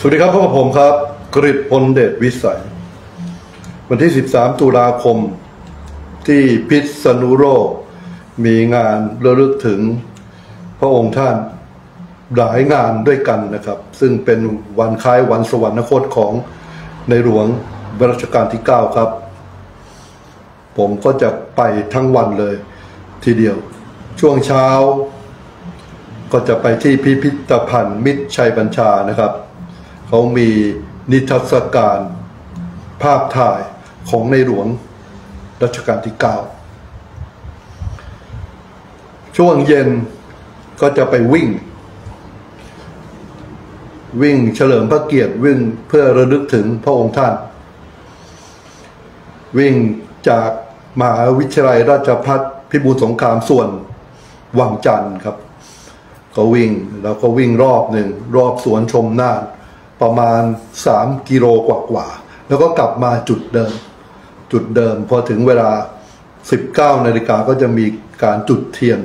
วัสดีครับพบกับผมครับกฤษพลเดชวิสัยวันที่13ตุลาคมที่พิษณุโลกมีงานระลึกถึงพระองค์ท่านหลายงานด้วยกันนะครับซึ่งเป็นวันคล้ายวันสวรรคตของในหลวงรัชกาลที่9ครับผมก็จะไปทั้งวันเลยทีเดียวช่วงเช้าก็จะไปที่พิพิธภัณฑ์มิตรชัยบัญชานะครับเขามีนิทรรศการภาพถ่ายของในหลวงรัชกาลที่9ช่วงเย็นก็จะไปวิ่งเฉลิมพระเกียรติวิ่งเพื่อระลึกถึงพระองค์ท่านวิ่งจากมหาวิทยาลัยราชภัฏพิบูลสงครามส่วนวังจันทร์ครับก็วิ่งแล้วก็วิ่งรอบหนึ่งรอบสวนชมน่านประมาณ3 กิโลกว่าแล้วก็กลับมาจุดเดิมพอถึงเวลา 19 นาฬิกาก็จะมีการจุดเทียน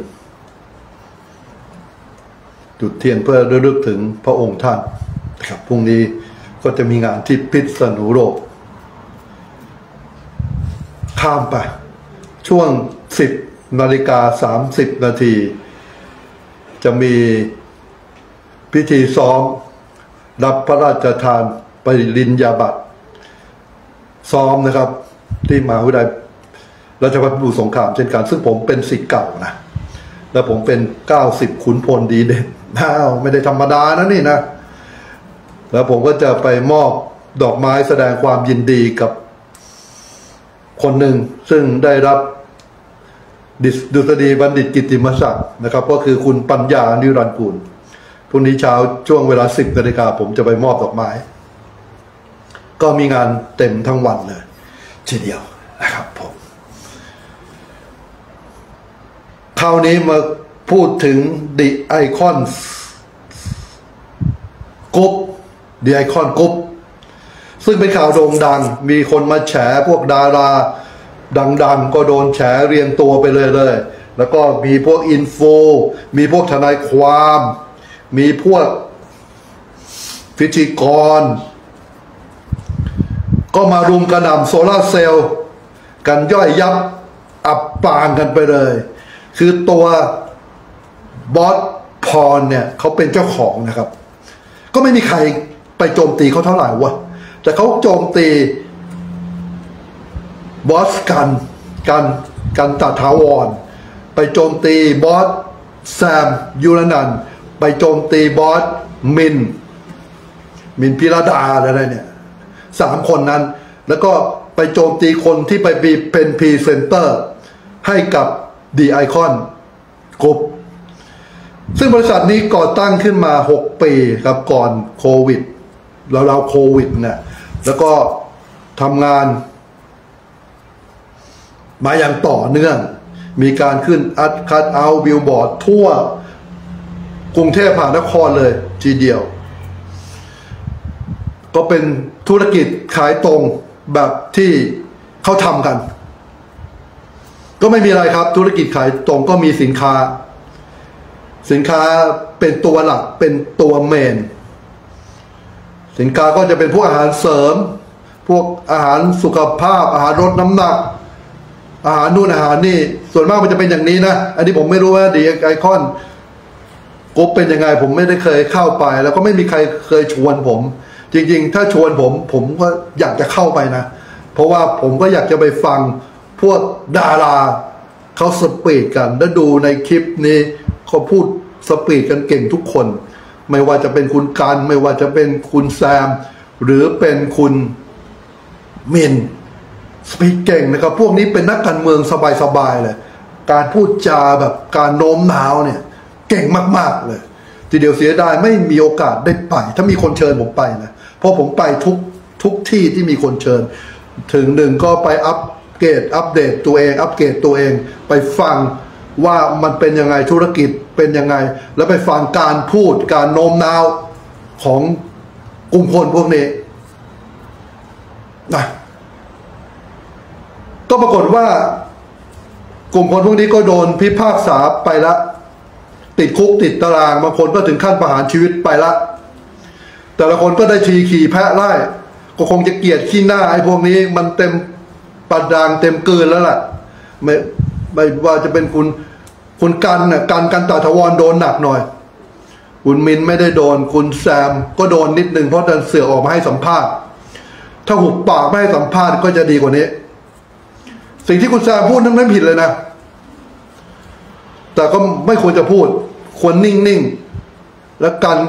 เพื่อระลึกถึงพระองค์ท่านนะครับพรุ่งนี้ก็จะมีงานที่พิษณุโลกข้ามไปช่วง 10:30 นาทีจะมีพิธีซ้อมรับพระราชทานปริญญาบัตรซ้อมนะครับที่มหาวิทยาลัยราชภัฏพิบูลสงครามเช่นกันซึ่งผมเป็นศิษย์เก่านะแล้วผมเป็น90ขุนพลดีเด่นไม่ได้ธรรมดานะนี่นะแล้วผมก็จะไปมอบดอกไม้แสดงความยินดีกับคนหนึ่งซึ่งได้รับดุษฎีบัณฑิตกิตติมศักดิ์นะครับก็คือคุณปัญญานิรันดร์กุลพรุ่งนี้เช้าช่วงเวลา 10 นาฬิกาผมจะไปมอบดอกไม้ก็มีงานเต็มทั้งวันเลยทีเดียวนะครับผมคราวนี้มาพูดถึง The Icon Group The Icon Group ซึ่งเป็นข่าวโด่งดังมีคนมาแฉพวกดาราดังๆก็โดนแฉเรียงตัวไปเลยแล้วก็มีพวกอินโฟมีพวกทนายความมีพวกพิธีกรก็มารุมกระหน่ำโซล่าเซลล์กันย่อยยับอับปางกันไปเลยคือตัวบอสพรเนี่ยเขาเป็นเจ้าของนะครับก็ไม่มีใครไปโจมตีเขาเท่าไหร่วะแต่เขาโจมตีบอสกันตถาวรไปโจมตีบอสแซมยูรนันท์ไปโจมตีบอสมินพิรดาอะไรเนี่ย3 คนนั้นแล้วก็ไปโจมตีคนที่ไปเป็นพรีเซนเตอร์ให้กับ The Icon Group ซึ่งบริษัทนี้ก่อตั้งขึ้นมา6 ปีครับก่อนโควิดเราโควิดเนี่ยแล้วก็ทำงานมาอย่างต่อเนื่องมีการขึ้นคัทเอาท์บิลบอร์ดทั่วกรุงเทพมหานครเลยทีเดียวก็เป็นธุรกิจขายตรงแบบที่เขาทำกันก็ไม่มีอะไรครับธุรกิจขายตรงก็มีสินค้าเป็นตัวหลักเป็นตัวเมนสินค้าก็จะเป็นพวกอาหารเสริมพวกอาหารสุขภาพอาหารลดน้ำหนักอาหารนู่นอาหารนี่ส่วนมากมันจะเป็นอย่างนี้นะอันนี้ผมไม่รู้ว่าดีไอคอนกรุ๊ปเป็นยังไงผมไม่ได้เคยเข้าไปแล้วก็ไม่มีใครเคยชวนผมจริงๆถ้าชวนผมก็อยากจะเข้าไปนะเพราะว่าผมก็อยากจะไปฟังพวกดาราเขาสปีดกันแล้วดูในคลิปนี้เขาพูดสปีดกันเก่งทุกคนไม่ว่าจะเป็นคุณกันไม่ว่าจะเป็นคุณแซมหรือเป็นคุณมินสปีกเก่งนะครับพวกนี้เป็นนักการเมืองสบายๆเลยการพูดจาแบบการโน้มน้าวเนี่ยเก่งมากๆเลยทีเดียวเสียดายไม่มีโอกาสได้ไปถ้ามีคนเชิญผมไปนะเพราะผมไปทุกที่ที่มีคนเชิญถึงหนึ่งก็ไปอัปเกรดอัปเดตตัวเองอัปเกรดตัวเองไปฟังว่ามันเป็นยังไงธุรกิจเป็นยังไงแล้วไปฟังการพูดการโน้มน้าวของกลุ่มคนพวกนี้นะก็ปรากฏว่ากลุ่มคนพวกนี้ก็โดนพิพากษาไปละติดคุกติดตารางบางคนก็ถึงขั้นประหารชีวิตไปละแต่ละคนก็ได้ทีขี่แพะไล่ก็คงจะเกลียดขี้หน้าไอ้พวกนี้มันเต็มปัดดางเต็มเกินแล้วล่ะไม่ว่าจะเป็นคุณกันน่ะกันตาถาวรโดนหนักหน่อยคุณมินไม่ได้โดนคุณแซมก็โดนนิดนึงเพราะดันเสือกออกมาให้สัมภาษณ์ถ้าหุบปากไม่ให้สัมภาษณ์ก็จะดีกว่านี้สิ่งที่คุณแซมพูดนั้นไม่ผิดเลยนะแต่ก็ไม่ควรจะพูดควรนิ่งๆและกัน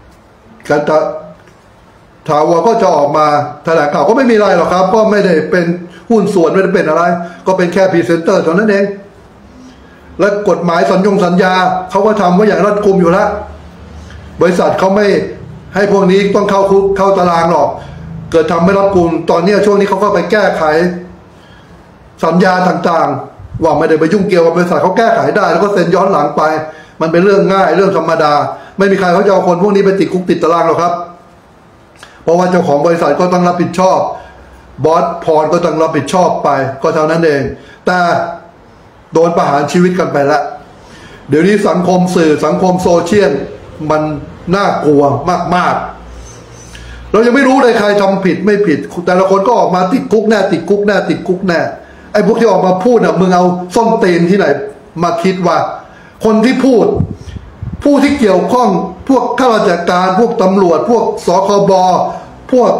ถาวรก็จะออกมาแถลงข่าวก็ไม่มีอะไรหรอกครับก็ไม่ได้เป็นหุ้นส่วนไม่ได้เป็นอะไรก็เป็นแค่พรีเซนเตอร์เท่านั้นเองและกฎหมายสัญญาเขาก็ทำไว้อย่างรัดกุมอยู่แล้วบริษัทเขาไม่ให้พวกนี้ต้องเข้าคุกเข้าตารางหรอกเกิดทำไม่รัดกุมตอนนี้ช่วงนี้เขาก็ไปแก้ไขสัญญาต่างๆว่าไม่ได้ไปยุ่งเกี่ยวกับบริษัทเขาแก้ไขได้แล้วก็เซ็นย้อนหลังไปมันเป็นเรื่องง่ายเรื่องธรรมดาไม่มีใครเขาจะเอาคนพวกนี้ไปติดคุกติดตารางหรอกครับเพราะว่าเจ้าของบริษัทก็ต้องรับผิดชอบบอสพรก็ต้องรับผิดชอบไปก็เท่านั้นเองแต่โดนประหารชีวิตกันไปแล้วเดี๋ยวนี้สังคมสื่อสังคมโซเชียลมันน่ากลัวมากๆเรายังไม่รู้เลยใครทำผิดไม่ผิดแต่ละคนก็ออกมาติดคุกแน่ติดคุกแน่ติดคุกแน่ไอ้พวกที่ออกมาพูดน่ะมึงเอาส้นตีนที่ไหนมาคิดว่าคนที่พูดผู้ที่เกี่ยวข้องพวกข้าราชการพวกตำรวจพวกสคบพวก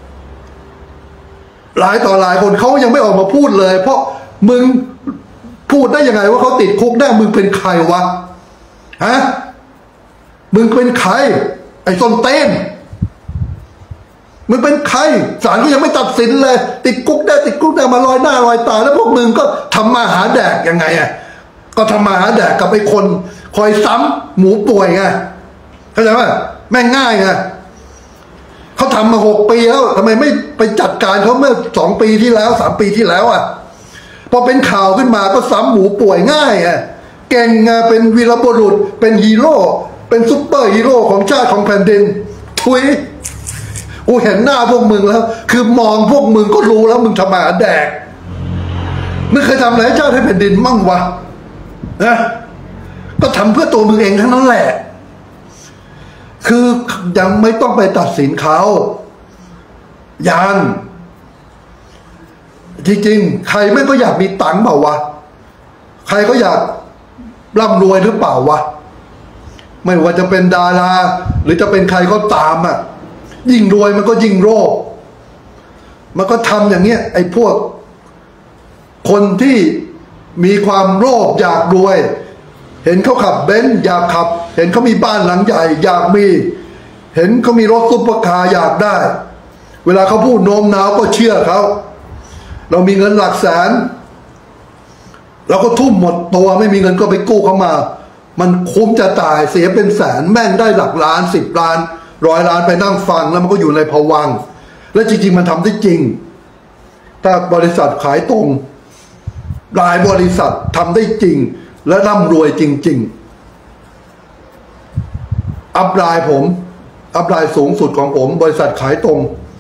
หลายต่อหลายคนเขายังไม่ออกมาพูดเลยเพราะมึงพูดได้ยังไงว่าเขาติดคุกได้มึงเป็นใครวะฮะมึงเป็นใครไอ้ส้นเต้นมึงเป็นใครศาลก็ยังไม่ตัดสินเลยติดคุกได้มาลอยหน้าลอยตาแล้วพวกมึงก็ทำมาหาแดกยังไงอ่ะก็ทำมาหาแดกกับไอ้คนคอยซ้ำหมูป่วยไงเข้าใจไหมแม่งง่ายไงเขาทำมา6 ปีแล้วทำไมไม่ไปจัดการเขาเมื่อ2 ปีที่แล้ว3 ปีที่แล้วอ่ะพอเป็นข่าวขึ้นมาก็ซ้ำหมูป่วยง่ายอ่ะเก่งไงเป็นวีรบุรุษเป็นฮีโร่เป็นซุปเปอร์ฮีโร่ของชาติของแผ่นดินทุยกูเห็นหน้าพวกมึงแล้วคือมองพวกมึงก็รู้แล้วมึงทำมาหาแดกมึงเคยทำอะไรให้ชาติให้แผ่นดินมั่งวะนะก็ทำเพื่อตัวมึงเองทั้งนั้นแหละคือยังไม่ต้องไปตัดสินเขายังจริงๆใครไม่ก็อยากมีตังค์เปล่าวะใครก็อยากร่ำรวยหรือเปล่าวะไม่ว่าจะเป็นดาราหรือจะเป็นใครก็ตามอ่ะยิ่งรวยมันก็ยิ่งโลภมันก็ทำอย่างเงี้ยไอ้พวกคนที่มีความโลภอยากรวยเห็นเขาขับเบนซ์อยากขับเห็นเขามีบ้านหลังใหญ่อยากมีเห็นเขามีรถซุปเปอร์คาร์อยากได้เวลาเขาพูดโน้มน้าวก็เชื่อเขาเรามีเงินหลักแสนเราก็ทุ่มหมดตัวไม่มีเงินก็ไปกู้เขามามันคุ้มจะตายเสียเป็นแสนแม่งได้หลักล้าน10 ล้าน100 ล้านไปนั่งฟังแล้วมันก็อยู่ในภวังค์และจริงๆมันทำได้จริงถ้าบริษัทขายตรงหลายบริษัททำได้จริงและร่ำรวยจริงๆอัพไลน์สูงสุดของผมบริษัทขายตรง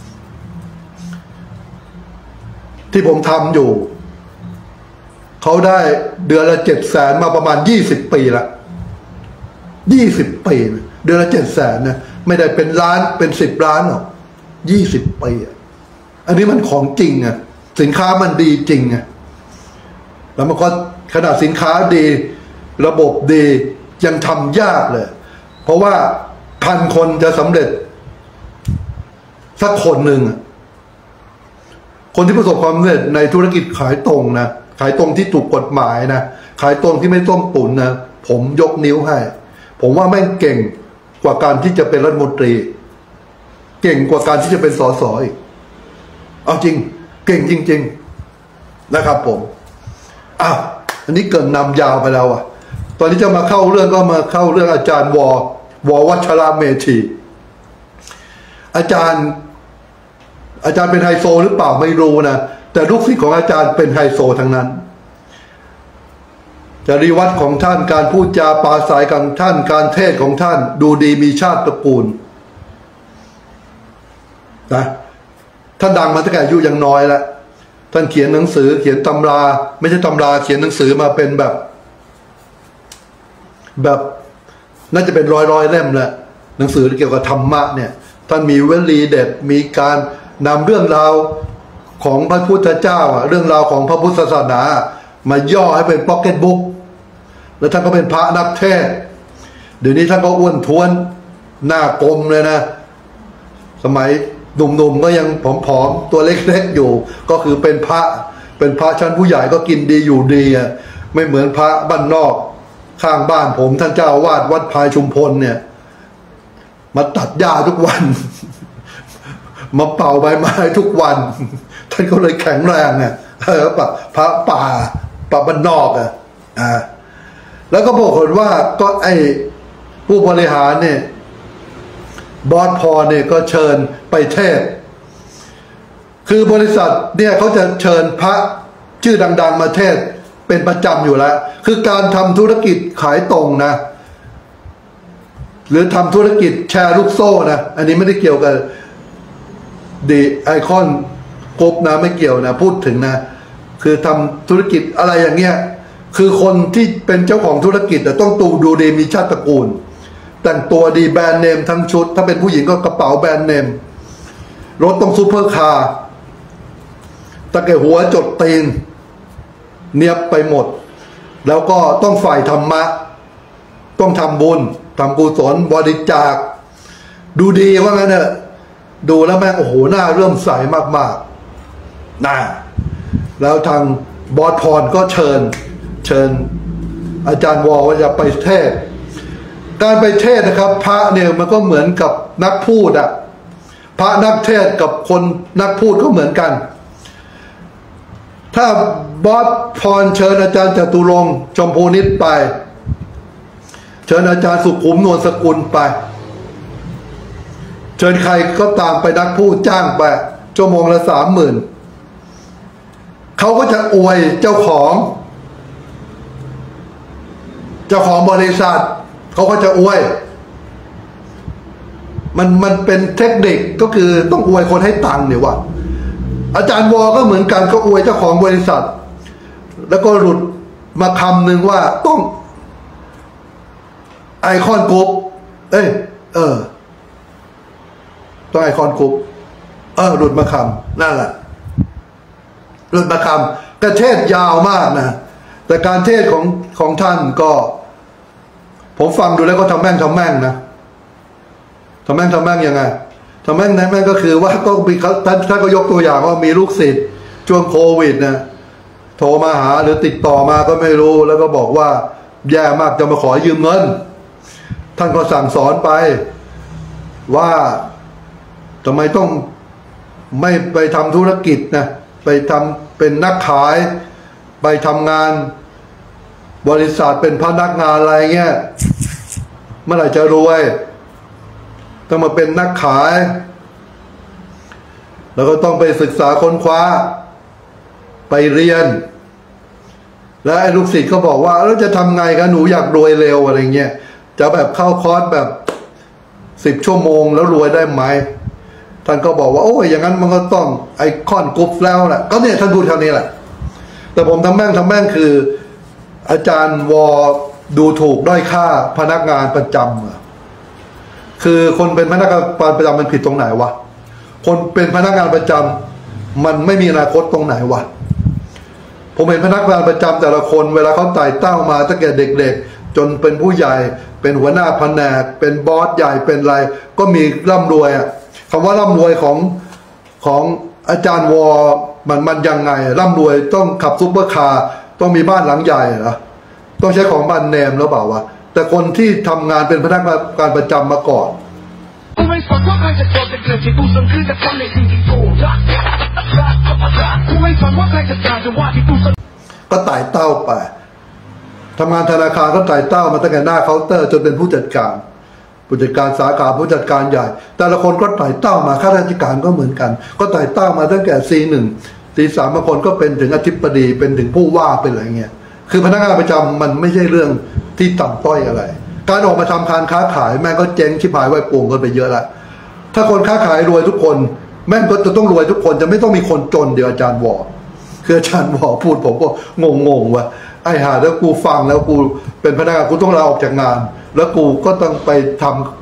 ที่ผมทำอยู่เขาได้เดือนละ700,000มาประมาณ20 ปีละ20 ปีเดือนละ700,000นะไม่ได้เป็นล้านเป็น10 ล้านหรอก20 ปีอันนี้มันของจริงอ่ะสินค้ามันดีจริงอ่ะแล้วมันก็ขนาดสินค้าดีระบบดียังทำยากเลยเพราะว่า1,000 คนจะสำเร็จสักคนหนึ่งคนที่ประสบความสำเร็จในธุรกิจขายตรงนะขายตรงที่ถูกกฎหมายนะขายตรงที่ไม่ต้มตุ๋นนะผมยกนิ้วให้ผมว่าแม่งเก่งกว่าการที่จะเป็นรัฐมนตรีเก่งกว่าการที่จะเป็นสสอีกเอาจริงเก่งจริงๆนะครับผมอันนี้เกินนำยาวไปแล้วตอนนี้จะมาเข้าเรื่องก็มาเข้าเรื่องอาจารย์ววัชระเมธีอาจารย์เป็นไฮโซหรือเปล่าไม่รู้นะแต่ลูกศิษย์ของอาจารย์เป็นไฮโซทั้งนั้นจริยวัตรของท่านการพูดจาปราศัยของท่านการเทศของท่านดูดีมีชาติตระกูลนะท่านดังมาตั้งแต่อายุยังน้อยแล้วท่านเขียนหนังสือเขียนตำราไม่ใช่ตำราเขียนหนังสือมาเป็นแบบน่าจะเป็นร้อยเล่มแหละหนังสือเกี่ยวกับธรรมะเนี่ยท่านมีวลีเด็ดมีการนำเรื่องราวของพระพุทธเจ้าเรื่องราวของพระพุทธศาสนามาย่อให้เป็นพ็อกเก็ตบุ๊กแล้วท่านก็เป็นพระนักเทศน์เดี๋ยวนี้ท่านก็อ้วนท้วนหน้ากลมเลยนะสมัยหนุ่มๆก็ยังผอมๆตัวเล็กๆอยู่ก็คือเป็นพระชั้นผู้ใหญ่ก็กินดีอยู่ดีไม่เหมือนพระบ้านนอกข้างบ้านผมท่านเจ้าอาวาสวัดพายชุมพลเนี่ยมาตัดหญ้าทุกวัน มาเป่าใบไม้ทุกวันท่านก็เลยแข็งแรงพระป่าบ้านนอกแล้วก็บอกคนว่าก็ไอ้ผู้บริหารเนี่ยบอสพอเนี่ยก็เชิญไปเทศคือบริษัทเนี่ยเขาจะเชิญพระชื่อดังๆมาเทศเป็นประจำอยู่แล้วคือการทำธุรกิจขายตรงนะหรือทำธุรกิจแชร์ลูกโซ่นะอันนี้ไม่ได้เกี่ยวกับดีไอคอนกรุ๊ปนะไม่เกี่ยวนะพูดถึงนะคือทำธุรกิจอะไรอย่างเงี้ยคือคนที่เป็นเจ้าของธุรกิจต้องดูดีมีชาติตระกูลแต่งตัวดีแบรนด์เนมทั้งชุดถ้าเป็นผู้หญิงก็กระเป๋าแบรนด์เนมรถต้องซูเปอร์คาร์ตะเกียบหัวจดตีนเนียบไปหมดแล้วก็ต้องฝ่ายธรรมะต้องทำบุญทำกุศลบริจาคดูดีว่างั้นเนี่ยดูแล้วแม่งโอ้โหหน้าเริ่มใสมากๆน่าแล้วทางบอสพรก็เชิญอาจารย์วอว่าจะไปเทศการไปเทศนะครับพระเนี่ยมันก็เหมือนกับนักพูดพระนักเทศกับคนนักพูดก็เหมือนกันถ้าบอสพรเชิญอาจารย์จตุรงค์ชมพูนิตไปเชิญอาจารย์สุขุมนวลสกุลไปเชิญใครก็ตามไปนักพูดจ้างไปชั่วโมงละ30,000เขาก็จะอวยเจ้าของบริษัทเขาก็จะอวยมันเป็นเทคนิคก็คือต้องอวยคนให้ตังค์เนี่ยว่าอาจารย์วอก็เหมือนกันก็อวยเจ้าของบริษัทแล้วก็หลุดมาคำหนึ่งว่าต้องไอคอนกรุ๊ปต้องไอคอนกรุ๊ปหลุดมาคำนั่นแหละหลุดมาคำแต่เทศยาวมากนะแต่การเทศของท่านก็ผมฟังดูแล้วก็ทำแม่งนะทำแม่งยังไงทำแม่งก็คือว่าก็มีท่านก็ยกตัวอย่างว่ามีลูกศิษย์ช่วงโควิดนะโทรมาหาหรือติดต่อมาก็ไม่รู้แล้วก็บอกว่าแย่มากจะมาขอยืมเงินท่านก็สั่งสอนไปว่าทำไมต้องไม่ไปทำธุรกิจนะไปทำเป็นนักขายไปทำงานบริษัทเป็นพนักงานอะไรเงี้ยเมื่อไหร่จะรวยต้องมาเป็นนักขายแล้วก็ต้องไปศึกษาค้นคว้าไปเรียนแล้วไอ้ลูกศิษย์ก็บอกว่าแล้วจะทำไงกันหนูอยากรวยเร็วอะไรเงี้ยจะแบบเข้าคอร์สแบบ10 ชั่วโมงแล้วรวยได้ไหมท่านก็บอกว่าโอ้ยอย่างนั้นมันก็ต้องไอคอนกรุ๊ปแล้วแหละก็เนี่ยท่านพูดเท่านี้แหละแต่ผมทำแม่งคืออาจารย์วอดูถูกด้อยค่าพนักงานประจำคือคนเป็นพนักงานประจำมันผิดตรงไหนวะคนเป็นพนักงานประจำมันไม่มีอนาคตตรงไหนวะผมเห็นพนักงานประจำแต่ละคนเวลาเขาไต่เต้ามาตั้งแต่เด็กๆจนเป็นผู้ใหญ่เป็นหัวหน้าแผนกเป็นบอสใหญ่เป็นอะไรก็มีร่ำรวยคำว่าร่ำรวยของอาจารย์วอมันยังไงร่ำรวยต้องขับซุปเปอร์คาร์ต้องมีบ้านหลังใหญ่เหรอต้องใช้ของบ้านแนมแล้วเปล่าวะแต่คนที่ทำงานเป็นพนักงานประจำมาก่อนก็ไต่เต้าไปทำงานธนาคารก็ไต่เต้ามาตั้งแต่หน้าเคาน์เตอร์จนเป็นผู้จัดการสาขาผู้จัดการใหญ่แต่ละคนก็ไต่เต้ามาข้าราชการก็เหมือนกันก็ไต่เต้ามาตั้งแต่ C1 C3 บางคนก็เป็นถึงอธิบดีเป็นถึงผู้ว่าเป็นอะไรเงี้ยคือพนักงานประจำมันไม่ใช่เรื่องที่ต่ำต้อยอะไรการออกมาทำการค้าขายแม่งก็เจ๊งชิบหายไว้ป่วงกันไปเยอะละถ้าคนค้าขายรวยทุกคนแม่งก็จะต้องรวยทุกคนจะไม่ต้องมีคนจนเดี๋ยวอาจารย์วอคืออาจารย์วอพูดผมก็งงว่ะไอ้ห่าแล้วกูฟังแล้วกูเป็นพนักงานกูต้องลาออกจากงานแล้วกูก็ต้องไปทำธุ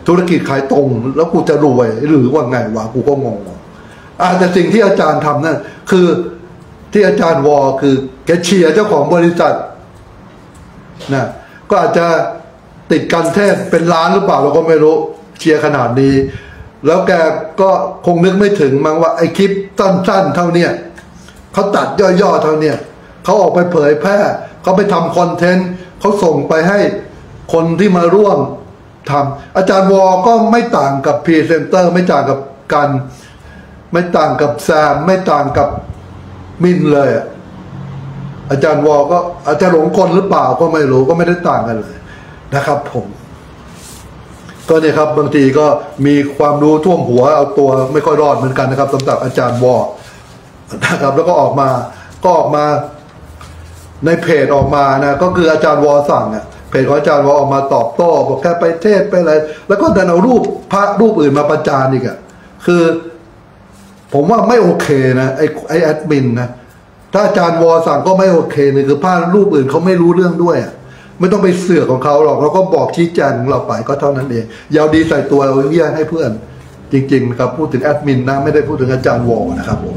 ธุรกิจขายตรงแล้วกูจะรวยหรือว่าไงวะกูก็งงแต่สิ่งที่อาจารย์ทำนั่นคือที่อาจารย์วอคือแกเชียร์เจ้าของบริษัทนะก็อาจจะติดกันเทศเป็นล้านหรือเปล่าเราก็ไม่รู้เชียร์ขนาดนี้แล้วแกก็คงนึกไม่ถึงมั้งว่าไอ้คลิปสั้นๆเท่าเนี้ยเขาตัดย่อๆเท่าเนี้ยเขาออกไปเผยแพร่เขาไปทำคอนเทนต์เขาส่งไปให้คนที่มาร่วมทำอาจารย์วอก็ไม่ต่างกับพรีเซนเตอร์ไม่ต่างกับกันไม่ต่างกับแซมไม่ต่างกับมินเลยอาจารย์วอก็อาจจะหลงกลหรือเปล่าก็ไม่รู้ก็ไม่ได้ต่างกันเลยนะครับผมก็เนี่ยครับบางทีก็มีความรู้ท่วมหัวเอาตัวไม่ค่อยรอดเหมือนกันนะครับสำหรับอาจารย์วอนะครับแล้วก็ออกมาในเพจออกมานะก็คืออาจารย์วอสั่งเนี่ยเพจของอาจารย์วอออกมาตอบโต้บอกแค่ไปเทศไปอะไรแล้วก็ดันเอารูปพระรูปอื่นมาประจานอีกคือผมว่าไม่โอเคนะไอแอดมินนะถ้าอาจารย์วอสั่งก็ไม่โอเคเลยคือพระรูปอื่นเขาไม่รู้เรื่องด้วยไม่ต้องไปเสือกของเขาหรอกเราก็บอกชี้แจงของเราไปก็เท่านั้นเองยาวดีใส่ตัวเอาแย่ให้เพื่อนจริงๆนะครับพูดถึงแอดมินนะไม่ได้พูดถึงอาจารย์วอนะครับผม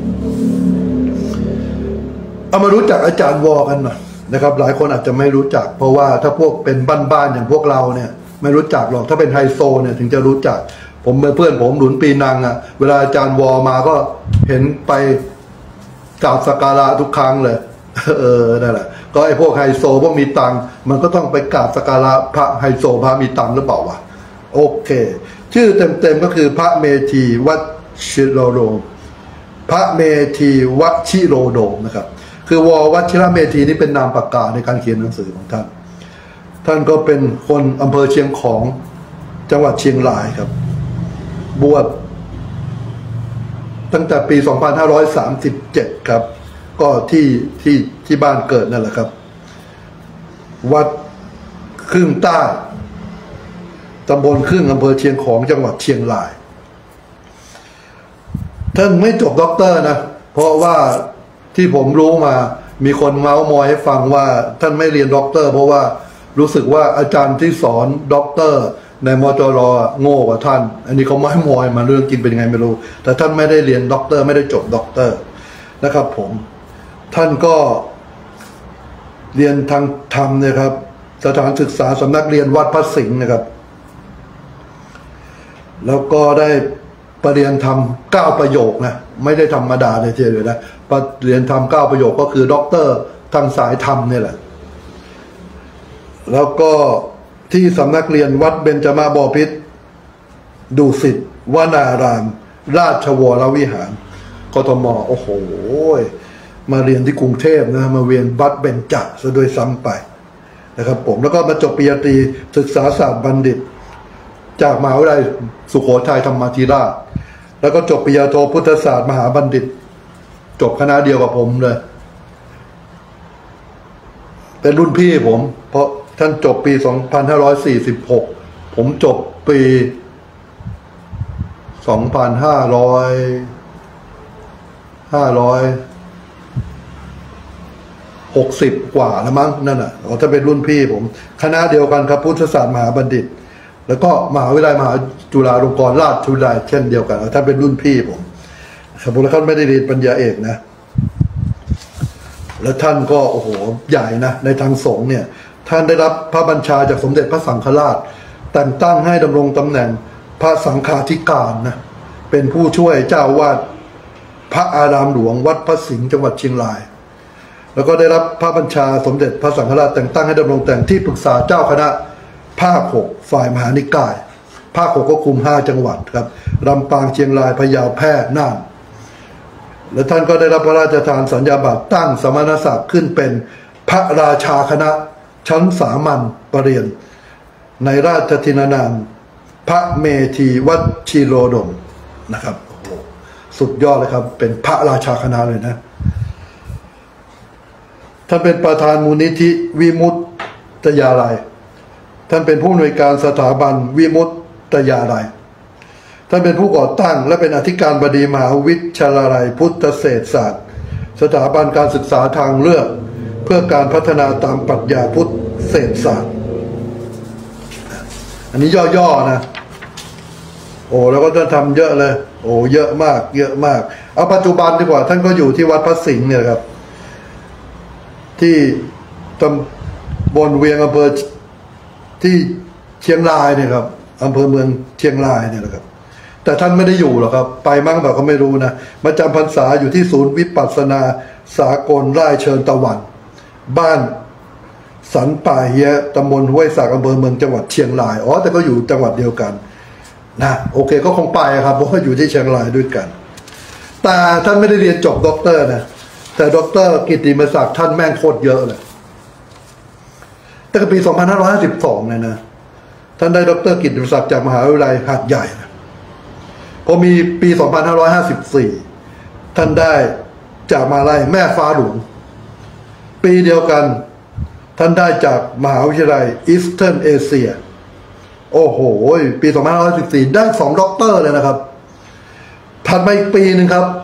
เอามารู้จักอาจารย์วอกันหน่อยนะครับหลายคนอาจจะไม่รู้จักเพราะว่าถ้าพวกเป็นบ้านๆอย่างพวกเราเนี่ยไม่รู้จักหรอกถ้าเป็นไฮโซเนี่ยถึงจะรู้จักผมเพื่อนผมหนุนปีนังเวลาอาจารย์วอมาก็เห็นไปกราบสักการะทุกครั้งเลยนั่นแหละก็ไอ้พวกไฮโซพวกมีตังมันก็ต้องไปกราบสักการะพระไฮโซพระมีตังหรือเปล่าวะโอเคชื่อเต็มๆก็คือพระเมธีวชิโรโดมพระเมธีวชิโรโดมนะครับคือววชิระเมธีนี่เป็นนามปากกาในการเขียนหนังสือของท่านก็เป็นคนอำเภอเชียงของจังหวัดเชียงรายครับบวชตั้งแต่ปี 2537 ครับก็ที่บ้านเกิดนั่นแหละครับวัดครึ่งใต้ตำบลครึ่งอำเภอเชียงของจังหวัดเชียงรายท่านไม่จบด็อกเตอร์นะเพราะว่าที่ผมรู้มามีคนเมาส์มอยให้ฟังว่าท่านไม่เรียนด็อกเตอร์เพราะว่ารู้สึกว่าอาจารย์ที่สอนด็อกเตอร์ในมจร.โง่กว่าท่านอันนี้เขาเมาส์มอยมาเรื่องกินเป็นยังไงไม่รู้แต่ท่านไม่ได้เรียนด็อกเตอร์ไม่ได้จบด็อกเตอร์นะครับผมท่านก็เรียนทางธรรมนะครับสถานศึกษาสำนักเรียนวัดพระสิงห์นะครับแล้วก็ได้ประเรียนธรรม9 ประโยคนะไม่ได้ธรรมดาเลยทีเดียวนะประเรียนธรรม9 ประโยคก็คือด็อกเตอร์ทางสายธรรมนี่แหละแล้วก็ที่สำนักเรียนวัดเบญจมาบพิตรดุสิตวนารามราชวรวิหารกทมโอ้โหมาเรียนที่กรุงเทพนะมาเรียนวัดเบญจซะโดยซ้ำไปนะครับผมแล้วก็มาจบปริญญาตรีศึกษาศาสตร์บัณฑิตจากมหาวิทยาลัยสุโขทัยธรรมาธิราชแล้วก็จบปริญญาโทพุทธศาสตร์มหาบัณฑิตจบคณะเดียวกับผมเลยเป็นรุ่นพี่ผมเพราะท่านจบปี 2546 ผมจบปี 2560 กว่าแล้วมั้งนั่นน่ะถ้าเป็นรุ่นพี่ผมคณะเดียวกันครับพุทธศาสตร์มหาบัณฑิตแล้วก็มหาวิทยาลัยมหาจุฬาลงกรณราชวิทยาลัยเช่นเดียวกันถ้าเป็นรุ่นพี่ผมครับแล้วท่านไม่ได้เรียนปริญญาเอกนะแล้วท่านก็โอ้โหใหญ่นะในทางสงฆ์เนี่ยท่านได้รับพระบัญชาจากสมเด็จพระสังฆราชแต่งตั้งให้ดำรงตำแหน่งพระสังฆาธิการนะเป็นผู้ช่วยเจ้าวาดพระอารามหลวงวัดพระสิงห์จังหวัดเชียงรายแล้วก็ได้รับพระบัญชาสมเด็จพระสังฆราชแต่งตั้งให้ดำรงตำแหน่งที่ปรึกษาเจ้าคณะภาค 6ฝ่ายมหานิกายภาค 6ก็คุม5 จังหวัดครับลำปางเชียงรายพะเยาแพร่น่านและท่านก็ได้รับพระราชทานสัญญาบัตรตั้งสมณศักดิ์ขึ้นเป็นพระราชาคณะชั้นสามัญปรริญญาในราชทินานามพระเมธีวชิโรโดมนะครับโอ้โหสุดยอดเลยครับเป็นพระราชาคณะเลยนะท่านเป็นประธานมูลนิธิวิมุตตยาลัยท่านเป็นผู้อำนวยการสถาบันวิมุตตยาลัยท่านเป็นผู้ก่อตั้งและเป็นอธิการบดีมหาวิทยาลัยพุทธเศรษฐศาสตร์สถาบันการศึกษาทางเลือกเพื่อการพัฒนาตามปรัชญาพุทธเศรษฐศาสตร์อันนี้ย่อๆนะโอ้แล้วก็ท่านทำเยอะเลยโอ้เยอะมากเยอะมากเอาปัจจุบันดีกว่าท่านก็อยู่ที่วัดพระสิงห์เนี่ยครับที่ตำบลเวียงอำเภอที่เชียงรายเนี่ยครับอำเภอเมืองเชียงรายเนี่ยแหละครับแต่ท่านไม่ได้อยู่หรอกครับไปมั่งแบบก็ไม่รู้นะมาจำพรรษาอยู่ที่ศูนย์วิปัสสนาสากลไร่เชิญตะวันบ้านสันป่าเฮียตำบลห้วยสักอำเภอเมืองจังหวัดเชียงรายอ๋อแต่ก็อยู่จังหวัดเดียวกันนะโอเคก็คงไปครับเพราะว่าอยู่ที่เชียงรายด้วยกันแต่ท่านไม่ได้เรียนจบด็อกเตอร์นะแต่ด็อกเตอร์กิตติมศักดิ์ท่านแม่งโคตรเยอะเลยตั้งแต่ปี 2552เลยนะท่านได้ด็อกเตอร์กิตติมศักดิ์จากมหาวิทยาลัยหาดใหญ่นะพอมีปี 2554ท่านได้จากมหาวิทยาลัยแม่ฟ้าหลวงปีเดียวกันท่านได้จากมหาวิทยาลัยอีสเทิร์นเอเชียโอ้โหปี 2514ได้2ด็อกเตอร์เลยนะครับถัดมาอีกปีหนึ่งครับ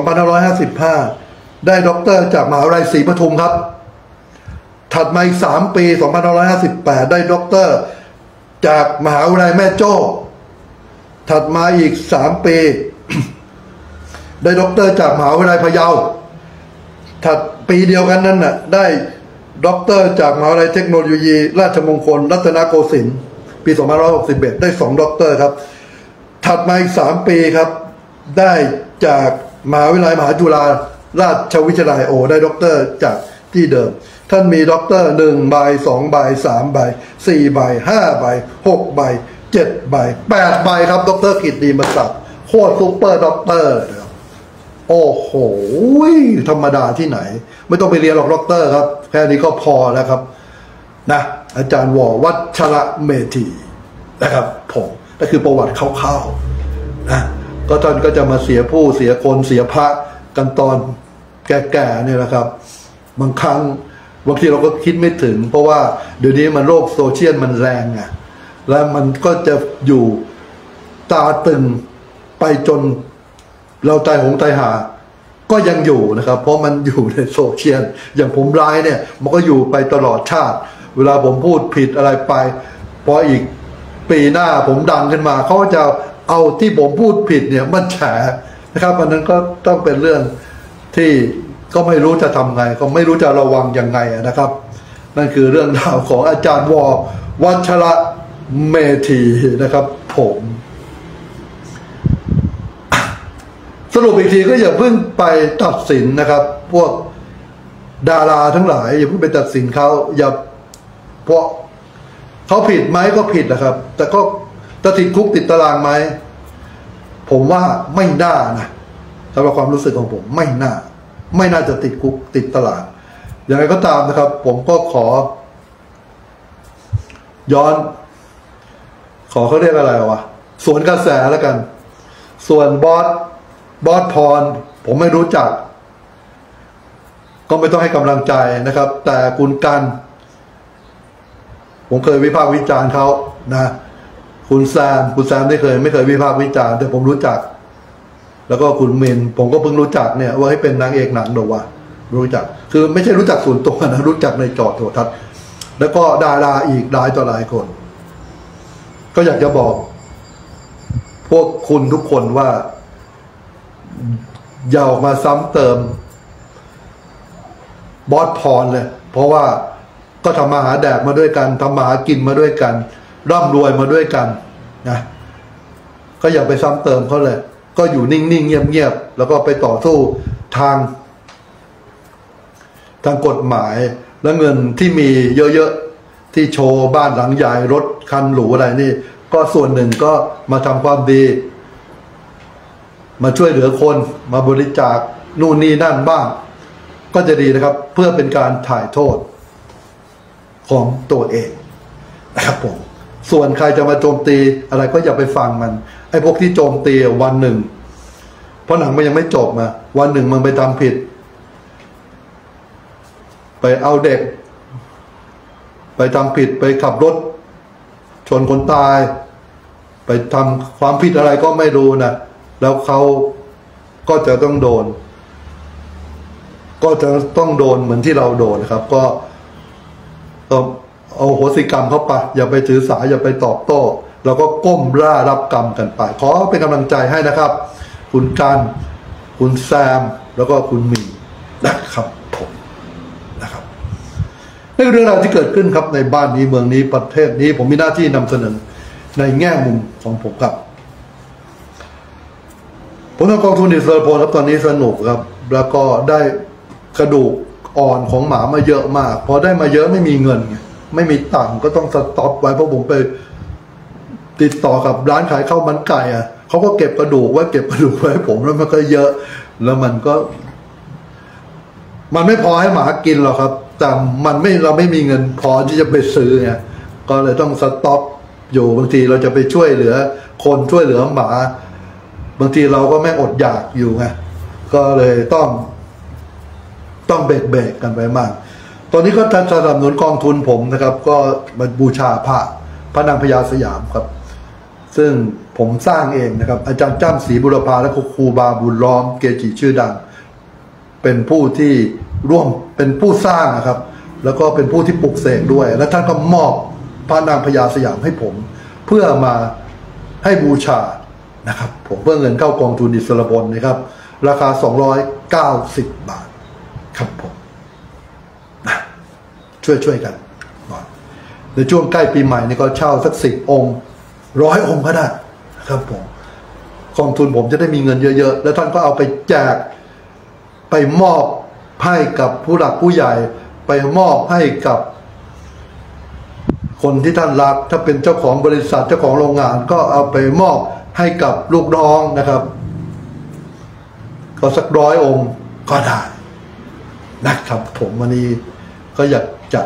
2555ได้ด็อกเตอร์จากมหาวิทยาลัยศรีปทุมครับถัดมาอีก3ปี 2558ได้ด็อกเตอร์จากมหาวิทยาลัยแม่โจ้ถัดมาอีก3ปี ได้ด็อกเตอร์จากมหาวิทยาลัยพะเยาถัดปีเดียวกันนั้นน่ะได้ด็อกเตอร์จากมหาวิทยาลัยเทคโนโลยีราชมงคลรัตนโกสินทร์ปี 2561ได้2ด็อกเตอร์ครับถัดมาอีก3ปีครับได้จากมหาวิทยาลัยมหาจุฬาราชวิทยาลัยโอได้ด็อกเตอร์จากที่เดิมท่านมีด็อกเตอร์1ใบ2ใบ3ใบ4ใบ5ใบ6ใบ7ใบ8ใบครับด็อกเตอร์กิตติมศักดิ์โคตรซุปเปอร์ด็อกเตอร์ครับโอ้โหธรรมดาที่ไหนไม่ต้องไปเรียนหรอกด็อกเตอร์ครับแค่นี้ก็พอแล้วครับนะอาจารย์ววัชระเมธีนะครับผมนั่นคือประวัติคร่าวๆนะก็ท่านก็จะมาเสียผู้เสียคนเสียพระกันตอนแก่ๆเนี่ยนะครับบางครั้งบางทีเราก็คิดไม่ถึงเพราะว่าเดี๋ยวนี้มันโลกโซเชียลมันแรงอ่ะแล้วมันก็จะอยู่ตาตึงไปจนเราตายหงตายหาก็ยังอยู่นะครับเพราะมันอยู่ในโซเชียลอย่างผมร้ายเนี่ยมันก็อยู่ไปตลอดชาติเวลาผมพูดผิดอะไรไปพออีกปีหน้าผมดังขึ้นมาเขาจะเอาที่ผมพูดผิดเนี่ยมันแฉนะครับอันนั้นก็ต้องเป็นเรื่องที่ก็ไม่รู้จะทำไงก็ไม่รู้จะระวังยังไงนะครับนั่นคือเรื่องราวของอาจารย์ววัชระเมธีนะครับผมสรุปอีกทีก็อย่าเพิ่งไปตัดสินนะครับพวกดาราทั้งหลายอย่าเพิ่งไปตัดสินเขาอย่าเพราะเขาผิดไหมก็ผิดนะครับแต่ก็จะติดคุกติดตารางไหมผมว่าไม่น่านะสำหรับความรู้สึกของผมไม่น่าจะติดคุกติดตารางอย่างไรก็ตามนะครับผมก็ขอย้อนเขาเรียกอะไรวะสวนกระแสแล้วกันส่วนบอสพรผมไม่รู้จักก็ไม่ต้องให้กำลังใจนะครับแต่คุณกันผมเคยวิพากษ์วิจารณ์เขานะคุณแซมไม่เคยวิพากษ์วิจารณ์แต่ผมรู้จักแล้วก็คุณเมนผมก็เพิ่งรู้จักเนี่ยว่าให้เป็นนางเอกหนังโดวะรู้จักคือไม่ใช่รู้จักส่วนตัวนะรู้จักในจอโทรทัศน์แล้วก็ดาราอีกหลายต่อหลายคนก็อยากจะบอกพวกคุณทุกคนว่าอย่าออกมาซ้ำเติมบอสพรเลยเพราะว่าก็ทำมาหาแดกมาด้วยกันทำมาหากินมาด้วยกันร่ำรวยมาด้วยกันนะก็อย่าไปซ้ำเติมเขาเลยก็อยู่นิ่งๆเงียบๆแล้วก็ไปต่อสู้ทางกฎหมายและเงินที่มีเยอะๆที่โชว์บ้านหลังใหญ่รถคันหรูอะไรนี่ก็ส่วนหนึ่งก็มาทำความดีมาช่วยเหลือคนมาบริจาคนู่นนี่นั่นบ้างก็จะดีนะครับเพื่อเป็นการถ่ายโทษของตัวเองนะครับผมส่วนใครจะมาโจมตีอะไรก็อย่าไปฟังมันไอ้พวกที่โจมตีวันหนึ่งเพราะหนังมันยังไม่จบมาวันหนึ่งมันไปทำผิดไปเอาเด็กไปทำผิดไปขับรถชนคนตายไปทำความผิดอะไรก็ไม่รู้นะแล้วเขาก็จะต้องโดนเหมือนที่เราโดนนะครับก็เอาโหสิกรรมเข้าไปอย่าไปถือสาอย่าไปตอบโต้เราก็ก้มล่ารับกรรมกันไปขอเป็นกำลังใจให้นะครับคุณกันคุณแซมแล้วก็คุณมีนะครับผมนะครับนี่คือเรื่องราวที่เกิดขึ้นครับในบ้านนี้เมืองนี้ประเทศนี้ผมมีหน้าที่นำเสนอในแง่มุมของผมครับผมทำกองทุนอิสระพลครับตอนนี้สนุกครับแล้วก็ได้กระดูกอ่อนของหมามาเยอะมากพอได้มาเยอะไม่มีเงินไงไม่มีตังค์ก็ต้องสต็อปไว้เพราะผมไปติดต่อกับร้านขายข้าวมันไก่อ่ะเขาก็เก็บกระดูกไว้ให้ผมแล้วมันก็เยอะแล้วมันไม่พอให้หมากินหรอกครับแต่เราไม่มีเงินพอที่จะไปซื้อไงก็เลยต้องสต็อปอยู่บางทีเราจะไปช่วยเหลือคนช่วยเหลือหมาบางทีเราก็ไม่อดอยากอยู่ไงก็เลยต้องเบรกกันไปมากตอนนี้ก็สนับสนุนกองทุนผมนะครับก็มาบูชาพระนางพญาสยามครับซึ่งผมสร้างเองนะครับอาจารย์จ้ำศรีบุรพาและครูบาบุญล้อมเกจิชื่อดังเป็นผู้ที่ร่วมเป็นผู้สร้างนะครับแล้วก็เป็นผู้ที่ปลุกเสกด้วยและท่านก็มอบพระนางพญาสยามให้ผมเพื่อมาให้บูชานะครับผมเพื่อเงินเข้ากองทุนอิสระพลนะครับราคา290 บาทครับผมช่วยกันหน่อยในช่วงใกล้ปีใหม่นี่ก็เช่าสัก10 องค์100 องค์ก็ได้ครับผมกองทุนผมจะได้มีเงินเยอะๆแล้วท่านก็เอาไปแจกไปมอบให้กับผู้หลักผู้ใหญ่ไปมอบให้กับคนที่ท่านรักถ้าเป็นเจ้าของบริษัทเจ้าของโรงงานก็เอาไปมอบให้กับลูกน้องนะครับก็สัก100 องค์ก็ได้นะครับผมวันนี้ก็อยากจะ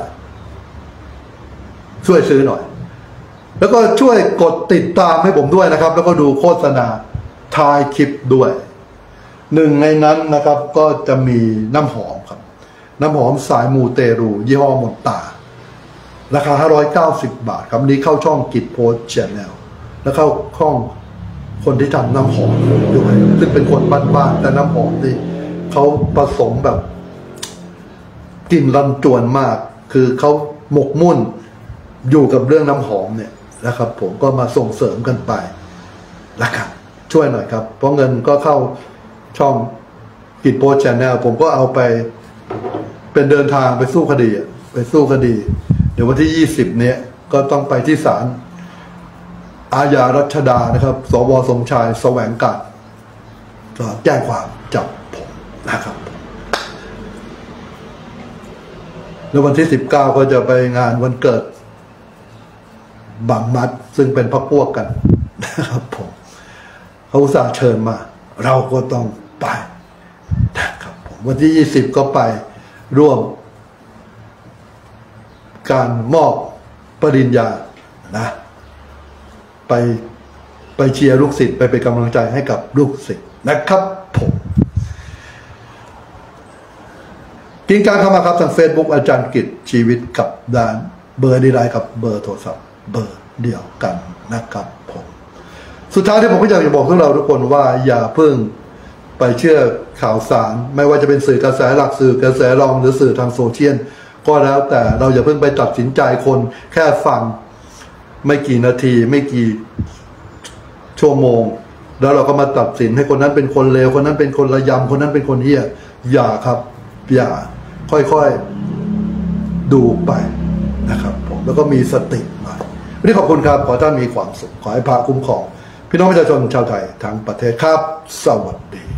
ช่วยซื้อหน่อยแล้วก็ช่วยกดติดตามให้ผมด้วยนะครับแล้วก็ดูโฆษณาท้ายคลิปด้วยหนึ่งในนั้นนะครับก็จะมีน้ำหอมครับน้ำหอมสายมูเตรูยี่ห้อมนตาราคา590 บาทครับนี้เข้าช่องกิจโพสต์แชนแนลแล้วเข้าช่องคนที่ทำน้ำหอมด้วยซึ่งเป็นคนบ้านๆแต่น้ำหอมที่เขาผสมแบบกลิ่นรันจวนมากคือเขาหมกมุ่นอยู่กับเรื่องน้ำหอมเนี่ยนะครับผมก็มาส่งเสริมกันไปละกันช่วยหน่อยครับเพราะเงินก็เข้าช่องกิจโพสต์แชนแนลผมก็เอาไปเป็นเดินทางไปสู้คดีเดี๋ยววันที่20เนี่ยก็ต้องไปที่ศาลอาญารัชดานะครับสว.สมชายแสวงการแจ้งความจับผมนะครับแล้ววันที่19ก็จะไปงานวันเกิดบังมัดซึ่งเป็นพรรคพวกกันนะครับผมเขาอุตส่าห์เชิญมาเราก็ต้องไปนะครับผมวันที่20ก็ไปร่วมการมอบปริญญานะไปเชียร์ลูกศิษย์ไปเป็นกำลังใจให้กับลูกศิษย์นะครับผมกินการเข้ามาครับทาง Facebook อาจารย์กิจชีวิตกับดานเบอร์ดีไลน์กับเบอร์โทรศัพท์เบอร์เดียวกันนะครับผมสุดท้ายที่ผมก็อยากจะบอกพวกเราทุกคนว่าอย่าเพิ่งไปเชื่อข่าวสารไม่ว่าจะเป็นสื่อกระแสหลักสื่อกระแสรองหรือสื่อทางโซเชียลก็แล้วแต่เราอย่าเพิ่งไปตัดสินใจคนแค่ฟังไม่กี่นาทีไม่กี่ชั่วโมงแล้วเราก็มาตัดสินให้คนนั้นเป็นคนเลวคนนั้นเป็นคนระยำคนนั้นเป็นคนเหี้ยอย่าครับอย่าค่อยๆดูไปนะครับผมแล้วก็มีสติหน่อยวันนี้ขอบคุณครับขอท่านมีความสุขขอให้พระคุ้มครองพี่น้องประชาชนชาวไทยทั้งประเทศครับสวัสดี